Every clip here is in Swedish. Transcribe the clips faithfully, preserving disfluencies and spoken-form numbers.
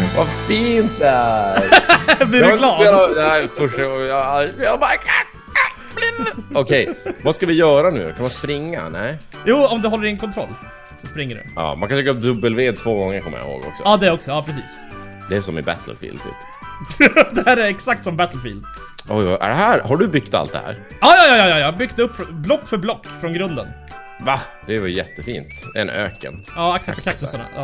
Vad fint det är. Blir du glad? Spelat, nej, första gången jag, jag bara... Okej, okay, vad ska vi göra nu? Kan man springa? Nej. Jo, om du håller in kontroll så springer du. Ja, man kan trycka W två gånger, kommer jag ihåg också. Ja, det också, ja precis. Det är som i Battlefield typ. Det här är exakt som Battlefield. Oj, är det här? Har du byggt allt det här? Ja, ja, ja, ja, jag har byggt upp block för block från grunden. Va? Det var jättefint. En öken. Ja, akta för kaktusarna. Ja.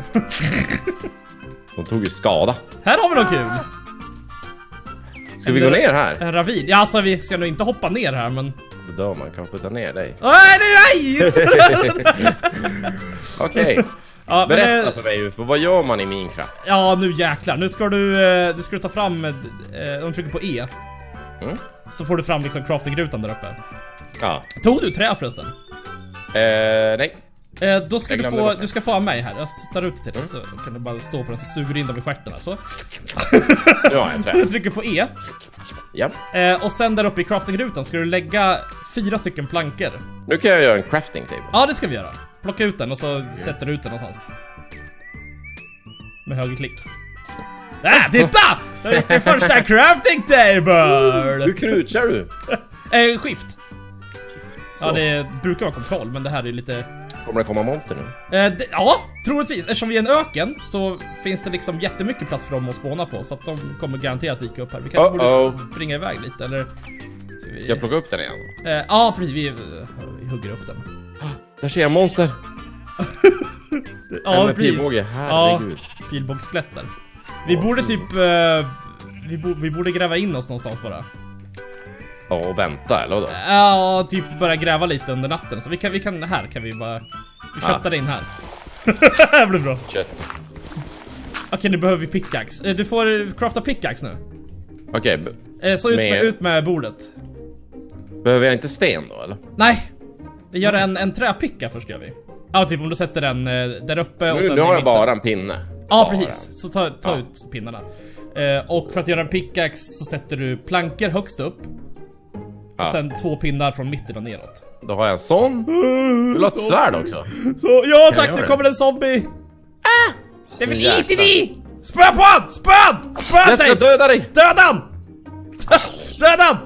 De tog ju skada. Här har vi något kul. Ska vi gå ner här? En ravin. Ja, alltså vi ska nog inte hoppa ner här, men... Då dör man, kan putta ner dig. Nej, nej, nej! Okej. Ja, berätta men, för mig, för vad gör man i Minecraft? Ja, nu jäklar. Nu ska du, eh, du ska ta fram, eh, om du trycker på E. Mm. Så får du fram liksom crafting-rutan där uppe. Ja. Tog du trä förresten? Eh, nej. Eh, då ska Jag du få, bort det. du ska få av mig här. Jag tar ut det till dig, Mm. så kan du bara stå på den, så suger du in dem i stjärterna, så. Ja, jag Så trä. du trycker på E. Ja. Eh, och sen där uppe i crafting-rutan ska du lägga fyra stycken plankor. Nu kan jag göra en crafting table. Ja, det ska vi göra. Plocka ut den och så sätter du ut den någonstans. Med högerklick. Ah, titta! Det är första crafting table! Hur krutar du? Eh, skift. Ja, Så. det brukar vara kontroll, men det här är lite... Kommer det komma monster nu? Eh, det, ja, troligtvis. Eftersom vi är en öken så finns det liksom jättemycket plats för dem att spåna på. Så att de kommer garanterat dyka upp här. Vi kanske Uh-oh. borde springa iväg lite, eller... Ska vi... Ska jag plocka upp den igen? Eh, ja, precis. Vi, vi hugger upp den. Där ser jag monster. Ja, med precis. pilbåge, herregud. Ja, pilbågsskelett där. Vi Åh, borde fin. typ... Eh, vi, bo, vi borde gräva in oss någonstans bara. Ja, och vänta, eller vadå? Ja, typ börja gräva lite under natten. Så vi kan, vi kan här kan vi bara... Vi köttar Ah. in här. Det här blir bra. Kött. Okej, nu behöver vi pickaxe. Eh, Du får crafta pickaxe nu. Okej, b- Eh, Så ut med, Med- ut med bordet. behöver jag inte sten då, eller? Nej, vi gör en, en träpicka först gör vi. Ja, typ om du sätter den eh, där uppe och Nu, sen nu i har jag mitten. bara en pinne. Ja, Bara. precis. Så ta, ta Ja. ut pinnarna. Eh, och för att göra en pickaxe så sätter du plankor högst upp. Ja. Och sen två pinnar från mitten och neråt. Då har jag en sån. Vill du ha ett svärd också? Så, ja Kan tack, jag nu göra kommer det? en zombie. Ah! Det vill Jäklar. inte ni! Spö på han! Spö han! Spö Jag ska dig! döda dig! Döda han! Döda han!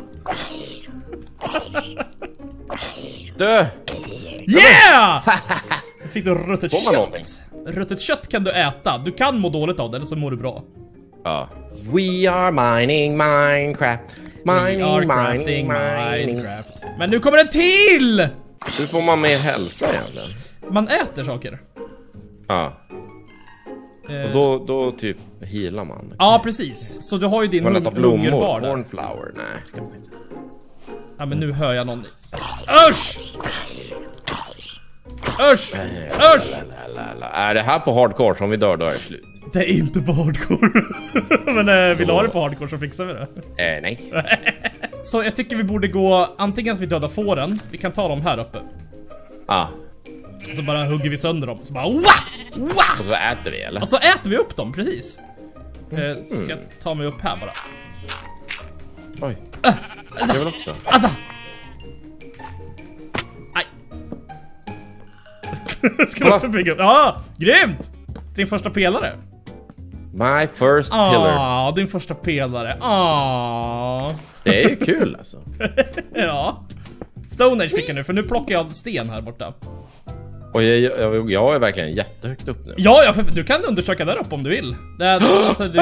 Dö! Yeah! Fick du ruttet Får man någonting? kött? Ruttet kött kan du äta. Du kan må dåligt av det, eller så mår du bra. Ja. We are mining Minecraft. Mining, We are mining, crafting mining. Minecraft. Men nu kommer en till! Hur får man mer hälsa egentligen? Man äter saker. Ja. Eh, Och då, då typ healar man. Ja, precis. Så du har ju din Man äter hung- hungerbar blommor, där. cornflower. Nej, det kan man inte. Ja, men nu hör jag någon. Usch! Usch! Usch! Lalala. Är det här på hardcore som vi dör, då är det slut? Det är inte på hardcore. Men eh, vill du ha det på hardcore så fixar vi det. Eh, nej. Så jag tycker vi borde gå antingen att vi dödar fåren. Vi kan ta dem här uppe. Ah, Och så bara hugger vi sönder dem. Så bara wah! Wah! och så äter vi, eller? Och så äter vi upp dem, precis. Eh, ska jag ta mig upp här bara. Oj. Alltså, Jag vill också. alltså. Aj. Ska du också bygga upp? Ja, grymt! Din första pelare. My first pillar. Ah, din första pelare. Ah. Det är ju kul alltså. Ja. Stone Age fick jag nu, för nu plockar jag sten här borta. Och jag, jag, jag är verkligen jättehögt upp nu. Ja, ja, för du kan undersöka där uppe om du vill. Det är, alltså, du...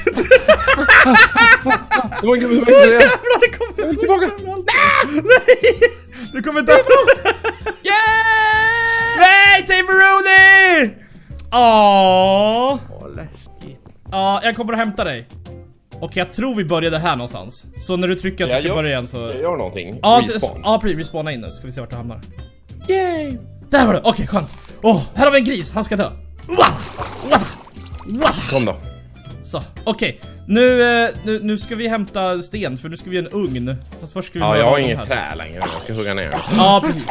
Oh my God, Jävlar, det kommer tillbaka. Nej! Du kommer dö. Yeah! Nej, Tameroni! Åh. Åh, läskigt. Ja, jag kommer att hämta dig. Och jag tror vi började här någonstans. Så när du trycker att du Jag ska gör- börja igen så... Ska jag göra någonting? Ja, Respawn. t- ja, precis. Respawna in nu. Ska vi se vart du hamnar. Yay! Där var det. Okej, skönt. Åh, här har vi en gris. Han ska dö. Wah! Wah! Wah! Kom då. Så, okej. Nu, eh, nu, nu ska vi hämta sten, för nu ska vi göra en ugn. Fast först ska vi Ja, börja jag har med de inget här. trä längre. Jag ska hugga ner. Ja, precis.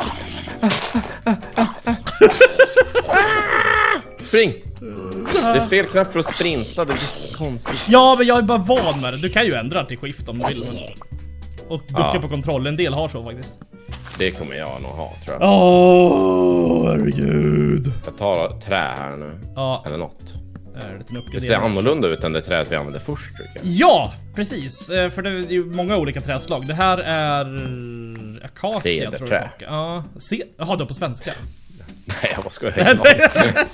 Spring! Det är fel knapp för att sprinta. Det blir konstigt. Ja, men jag är bara van med det. Du kan ju ändra till skift om du vill. Men... Och ducka Ja. på kontroll. En del har så faktiskt. Det kommer jag nog ha, tror jag. Åh, herregud. Jag tar trä här nu. Ja. Eller något. Uh, lite det ser annorlunda ut än det trädet vi använde först, tycker jag. Ja, precis. Uh, för det är ju många olika trädslag. Det här är akacia, tror jag. Ja, se. Jaha, då på svenska. Nej, vad ska jag säga?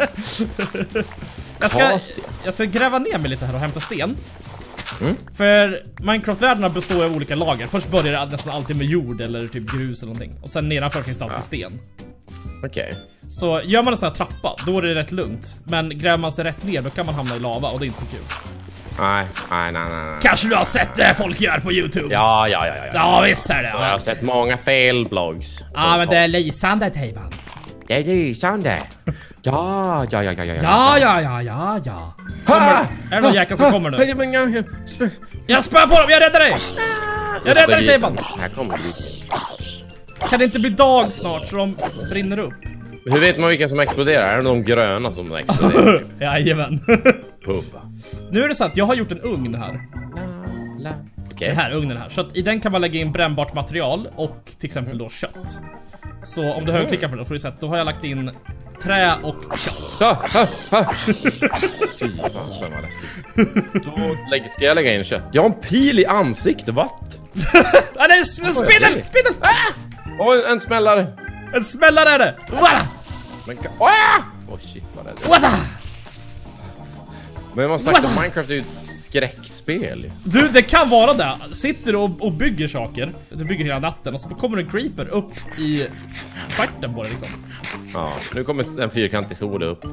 jag, ska, jag ska gräva ner mig lite här och hämta sten. Mm. För Minecraft-världarna består av olika lager. Först börjar det nästan alltid med jord eller typ grus eller någonting. Och sen nedanför finns det alltid ja. sten. Okej. Okay. Så gör man en sån här trappa, då är det rätt lugnt. Men gräver man sig rätt ner, då kan man hamna i lava och det är inte så kul. Nej, nej, nej, nej. Kanske du har sett det folk gör på YouTube. Ja, ja, ja, ja. Ja, visst är det. Så jag har sett många fel blogs. Ja, men det är lysande, Tejban. Det är lysande. Ja, ja, ja, ja, ja. Ja, ja, ja, ja, ja. Kommer, är det någon jäkel som kommer nu? Jag spör på dem, jag räddar dig. Jag räddar dig, Tejban. Här kommer vi. Kan det inte bli dag snart så de brinner upp? Hur vet man vilka som exploderar? Är det de gröna som exploderar? Jajamän. Pubba. Nu är det så att jag har gjort en ugn här. La, la. Okay. Det här ugnen här. Så att i den kan man lägga in brännbart material och till exempel då kött. Så om du högerklickar på det får du se att då har jag lagt in trä och kött. Så, ha, ha. Fy fan, så var läskigt. Då lägger, ska jag lägga in kött. Jag har en pil i ansiktet, vad? Ja, det är en spindel, spindel! Ah! Och en, en smällare. En smällare är det! Wada! Men åh oh, shit vad det är. Wada! Men man har sagt att Minecraft är ju ett skräckspel. Du, det kan vara det. Sitter du och, och bygger saker. Du bygger hela natten och så kommer en creeper upp i stjärten på det liksom. Ja, nu kommer en fyrkantig sol upp.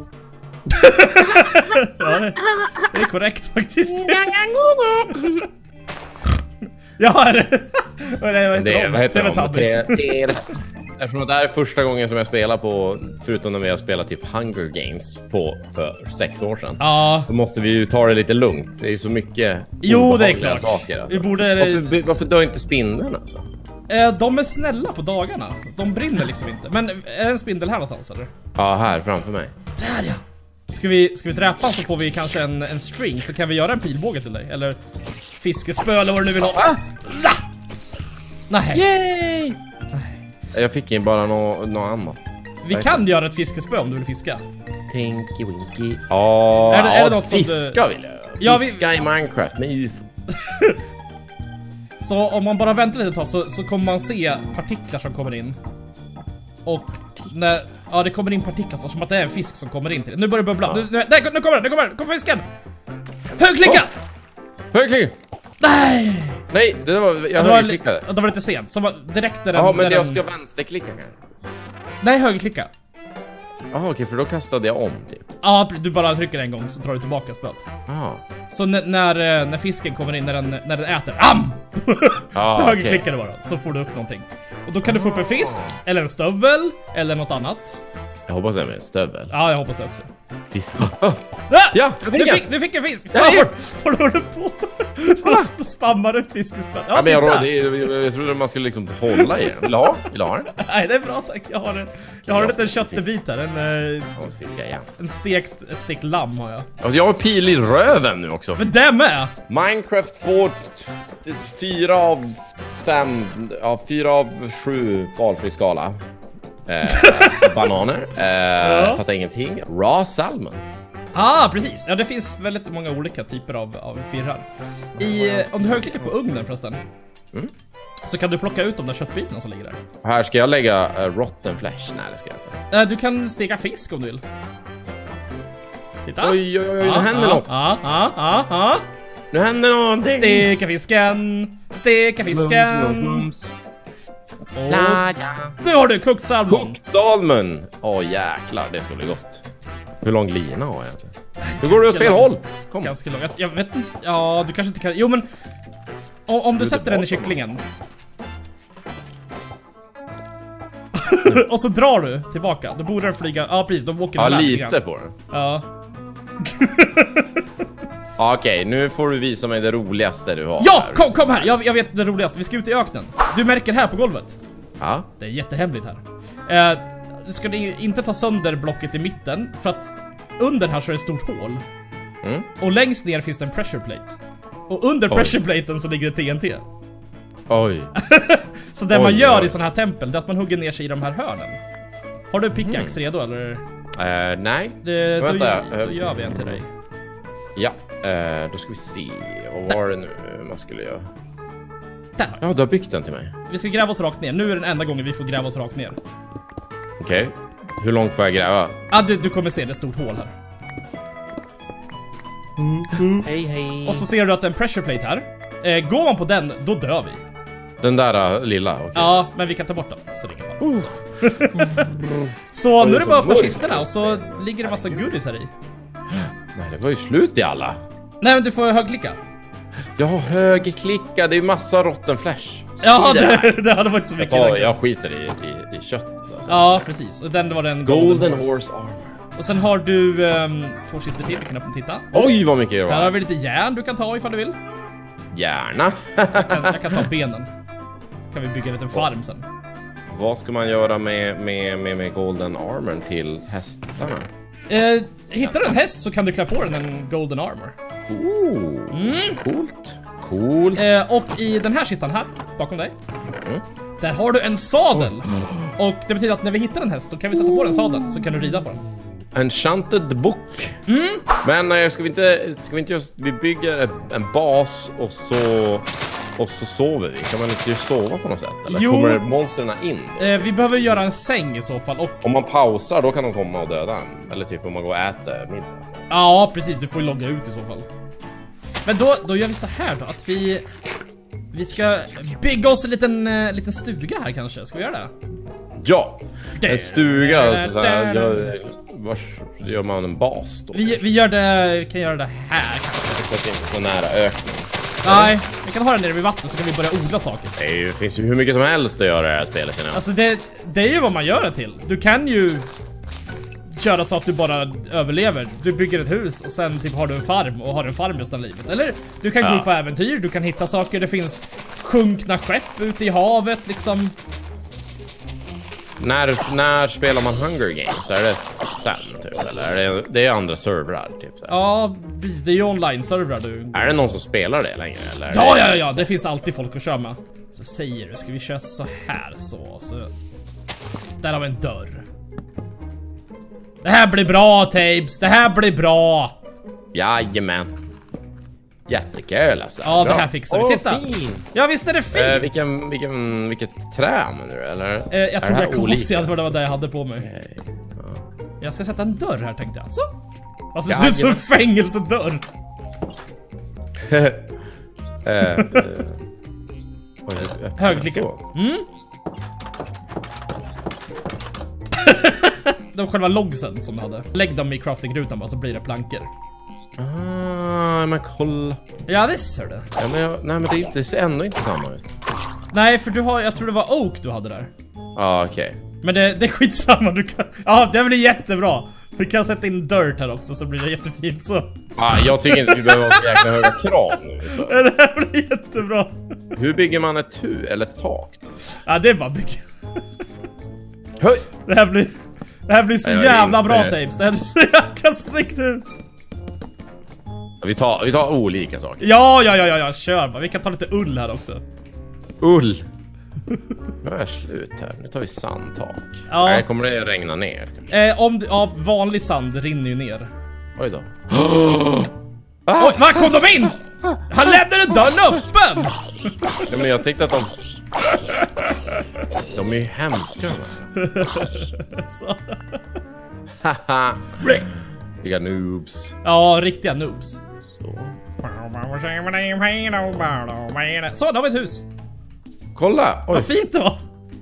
Ja, det, det är korrekt faktiskt. Ja, det, det, det, det vad heter det? Det, det är, eftersom det här är första gången som jag spelar på, förutom när vi har spelat typ Hunger Games på för sex år sedan. Ja. Så måste vi ju ta det lite lugnt. Det är så mycket. Jo, det är klart. Saker, alltså. Vi borde... Varför, varför dör inte spindeln alltså? Eh, de är snälla på dagarna. De brinner liksom inte. Men är det en spindel här någonstans eller? Ja, här framför mig. Där ja. Ska vi, ska vi dräpa så får vi kanske en, en string. Så kan vi göra en pilbåge till dig. Eller fiskespö eller vad du nu vill ha. Ah! Nej. Yay! Jag fick in bara något nå annat. Vi kan göra ett fiskespö om du vill fiska. Tinky winky. Ja, är det, är det något fiska som du... vill jag. Fiska ja, vi... i Minecraft med U F O. Så om man bara väntar lite tag så, så kommer man se partiklar som kommer in. Och när, ja, det kommer in partiklar som att det är en fisk som kommer in till det. Nu börjar det bubbla. Ja. Nu, nej, nu kommer den, nu kommer den. Kom fisken. Högklicka! Oh. Högklicka! Nej! Nej, det var jag det högerklickade. Var, det var lite sent. Så direkt där den... Ja, men där jag den... ska vänsterklicka här. Nej, högerklicka. Jaha, okej, okay, för då kastade jag om typ. Ja, du bara trycker en gång så drar du tillbaka spöet. Ja. Så när, när, när fisken kommer in, när den, när den äter, am! Ja, högerklickar okay. det bara, så får du upp någonting. Och då kan du få upp en fisk, eller en stövel, eller något annat. Jag hoppas det är en stövel. Ja, jag hoppas det också. Fisk. Oh. Ja, jag fick du, fick, du fick en fisk! Ja, vad håller du på? Du spammar ut fiskespön. Ja, men jag, råd, det är, jag trodde man skulle liksom hålla i den. Vill du ha? Vill du ha den? Nej, det är bra tack. Jag har en, jag har en liten köttbit här. En, jag fiska igen. En stekt, ett stekt lamm har jag. Alltså, jag har pil i röven nu också. Men det med! Minecraft får fyra av fem, ja, fyra av sju valfri skala. Eh, bananer. Eh, ja. Fattar ingenting. Raw salmon. Ah, precis. Ja, det finns väldigt många olika typer av, av firrar. I, om du högerklickar på ugnen förresten. Mm. Så kan du plocka ut de där köttbitarna som ligger där. Här ska jag lägga uh, rotten flesh. Nej, det ska jag inte. Uh, du kan steka fisk om du vill. Titta. Oj, oj, oj, nu ah, händer ah, något. Ah, ah, ah, ah. Nu händer någonting. Steka fisken. Steka fisken. Blums, blums. Och nu har du kokt salmon. Kokt salmon. Åh oh, jäklar, det ska bli gott. Hur lång lina har jag egentligen? Nu går du åt fel håll. Kom. Ganska lång. Jag vet inte. Ja, du kanske inte kan. Jo, men om, om du sätter den i kycklingen. Och så drar du tillbaka. Då borde den flyga. Ja, precis. Då åker den. Ja, lite på den. Ja. Okej, okay, nu får du visa mig det roligaste du har. Ja, kom, kom här. Jag, jag vet det roligaste. Vi ska ut i öknen. Du märker här på golvet. Ja. Det är jättehemligt här. Eh, du ska inte ta sönder blocket i mitten. För att under här så är det ett stort hål. Mm. Och längst ner finns det en pressure plate. Och under Oj. pressure platen så ligger det T N T. Oj. Så det oj, man gör oj. i sådana här tempel, det är att man hugger ner sig i de här hörnen. Har du pickaxe mm. redo eller? Uh, nej. Det, då, gör, då gör vi en till dig. Ja, eh, då ska vi se. Vad var det nu man skulle göra? Där. Ja, du har byggt den till mig. Vi ska gräva oss rakt ner. Nu är den enda gången vi får gräva oss rakt ner. Okej. Okay. Hur långt får jag gräva? Ah, du, du kommer se det stort hål här. Mm, mm. Hej, hej. Och så ser du att det är en pressure plate här. Eh, går man på den, då dör vi. Den där uh, lilla, okej. Okay. Ja, men vi kan ta bort den. Så det är ingen fara. Uh. Så, så nu är det bara att öppna kistorna och så ligger det massa goodies här i. Nej, det var ju slut i alla. Nej, men du får högklicka. Jag har högerklicka, det är ju massa rotten flash. Ja, det, det hade varit så mycket. Jag, jag skiter i, i, i kött. Alltså. Ja, precis. Och den var den Golden, Golden Horse. Horse Armor. Och sen har du um, två kistor till, vi kan öppna titta. Oj, vad mycket det var. Här har vi lite järn du kan ta ifall du vill. Gärna. jag, kan, jag kan ta benen. Kan vi bygga en liten farm sen. Vad ska man göra med, med, med, med Golden Armor till hästarna? Eh, hittar du en häst så kan du klä på den en Golden Armor. Ooh, mm. Coolt. Coolt. Eh, och i den här kistan här, bakom dig. Mm. Där har du en sadel. Mm. Och det betyder att när vi hittar en häst, då kan vi sätta på den sadeln, så kan du rida på den. Enchanted book. Mm. Men nej, ska vi inte ska vi inte just vi bygger en bas och så och så sover vi. Kan man inte sova på något sätt eller jo. Kommer monsterna in då? Eh, vi behöver göra en säng i så fall och om man pausar då kan de komma och döda en. Eller typ om man går och äter middag så. Ja, precis, du får ju logga ut i så fall. Men då då gör vi så här då att vi vi ska bygga oss en liten uh, liten stuga här kanske. Ska vi göra det? Ja. En stuga så här, gör, vars gör man en bas då? Vi, vi gör det, vi kan göra det här kanske. Så att det inte är så nära ökning. Nej, vi kan ha den nere vid vatten så kan vi börja odla saker. Det finns ju hur mycket som helst att göra i det här spelet. Alltså det, det är ju vad man gör det till. Du kan ju köra så att du bara överlever. Du bygger ett hus och sen typ har du en farm och har en farm resten av livet. Eller du kan ja. gå ut på äventyr, du kan hitta saker. Det finns sjunkna skepp ute i havet liksom. När, när spelar man Hunger Games? Så är det sen typ, eller är det, det är andra servrar typ så här. Ja, det är ju online-servrar du. Är det någon som spelar det längre eller? Ja, det... ja, ja, det finns alltid folk att köra med. Så säger du, ska vi köra så här så, så. Där har vi en dörr. Det här blir bra, Tabes. Det här blir bra. Jajamän. Jättekul alltså. Ja, bra. Det här fixar vi. Titta. Åh, fin. Ja, visst är det fint. Eh, vilken, vilken, vilket trä menar du, eller? Eh, jag tror jag konstigt för det var det jag hade på mig. Okay. Ja. Jag ska sätta en dörr här tänkte jag. Så. Alltså det ser ut som en fängelsedörr. eh, eh. Högerklicka. Mm. De själva logsen som du hade. Lägg dem i crafting-rutan bara så blir det plankor. Ah, men kolla. Ja, visst ser du. Ja, men jag, nej, men det, är inte, det ser ändå inte samma ut. Nej, för du har, jag tror det var oak du hade där. Ja, ah, okej. Okay. Men det, det är skitsamma, du kan... Ja, det blir jättebra. Vi kan sätta in dirt här också så blir det jättefint så. Ah, jag tycker inte vi behöver ha så jäkla höga krav nu. Så. Det här blir jättebra. Hur bygger man ett hus eller ett tak? Ja, det är bara bygga. Höj! Det här blir... Det här blir så Nej, jävla bra, Tabes. Det här blir så jävla snyggt hus. Vi tar, vi tar olika saker. Ja, ja, ja, ja, ja, kör bara. Vi kan ta lite ull här också. Ull? Nu är det slut här. Nu tar vi sandtak. Ja. Nej, kommer det regna ner? Eh, om ja, vanlig sand rinner ju ner. Oj då. Ah! Oj, var kom de in? Han lämnade dörren öppen! Ja, men jag tänkte att de... De är ju hemska. Haha. Vilka noobs. Ja, riktiga noobs. Så. Så, då har vi ett hus. Kolla! Oj. Vad fint det var.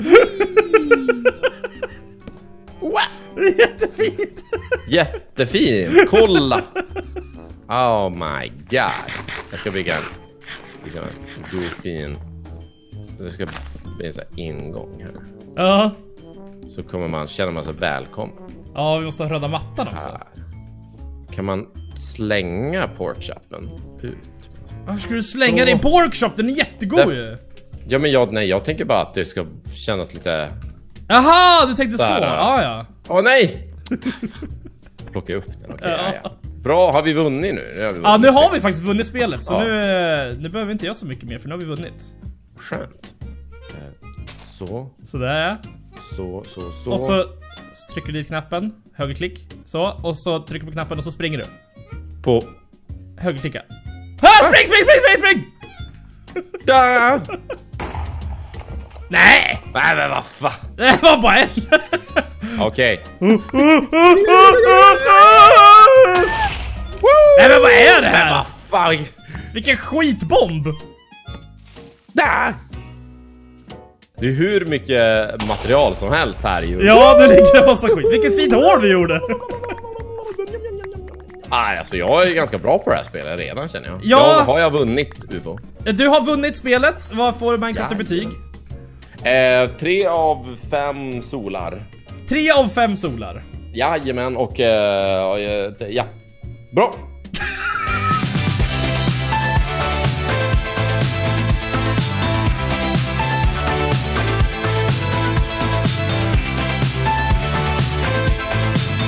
Jättefint. Jättefint. Kolla. Oh my god. Jag ska bygga en liksom en god fin. Det ska bli en sån här ingång här. Ja. Så kommer man känna man sig välkommen. Ja, vi måste ha röda mattan också. Här. Kan man slänga porkchoppen ut? Varför ska du slänga din porkchop? Den är jättegod ju. Ja, men jag, nej, jag tänker bara att det ska kännas lite... Jaha, du tänkte så. så. Ja, ja. Åh, nej! Plocka upp den, okej. Okay, ja. Ja, ja. Bra, har vi vunnit nu? Nu har vi vunnit. Ja, nu har vi faktiskt vunnit spelet. Så ja. nu, nu behöver vi inte göra så mycket mer, för nu har vi vunnit. Skönt. Så. Sådär. Så, så, så. Och så trycker du dit knappen, högerklick. Så, och så trycker du på knappen och så springer du. På... högerklicka. Ah, spring, spring, spring, spring, spring! Da! Nej! Nej men vad fan. Det var bara en. Okej. Nej men vad är det här? Men vad fan. Vilken skitbomb! Da! Det är hur mycket material som helst här ju. Ja, det ligger en massa skit. Vilket fint hår vi gjorde. Ah, alltså jag är ganska bra på det här spelet redan känner jag. Ja. Jag har jag vunnit U F O. Du har vunnit spelet. Vad får Minecraft för betyg? Eh, tre av fem solar. Tre av fem solar. Jajamän och eh, ja. Bra.